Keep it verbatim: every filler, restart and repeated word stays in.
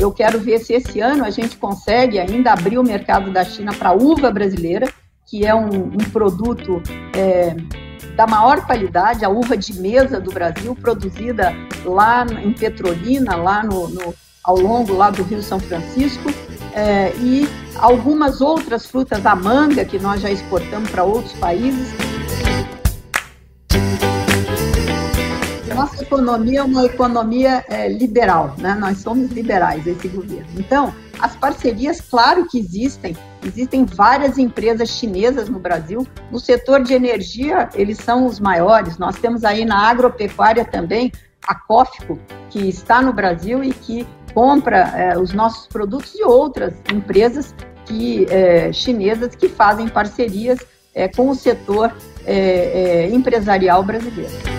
eu quero ver se esse ano a gente consegue ainda abrir o mercado da China para a uva brasileira, que é um, um produto é, da maior qualidade, a uva de mesa do Brasil, produzida lá em Petrolina, lá no, no, ao longo lá do Rio São Francisco, é, e algumas outras frutas, a manga, que nós já exportamos para outros países. Nossa economia é uma economia é, liberal, né? Nós somos liberais, esse governo. Então, as parcerias, claro que existem, existem várias empresas chinesas no Brasil. No setor de energia, eles são os maiores. Nós temos aí na agropecuária também a Cofco, que está no Brasil e que compra é, os nossos produtos, e outras empresas que, é, chinesas que fazem parcerias é, com o setor é, é, empresarial brasileiro.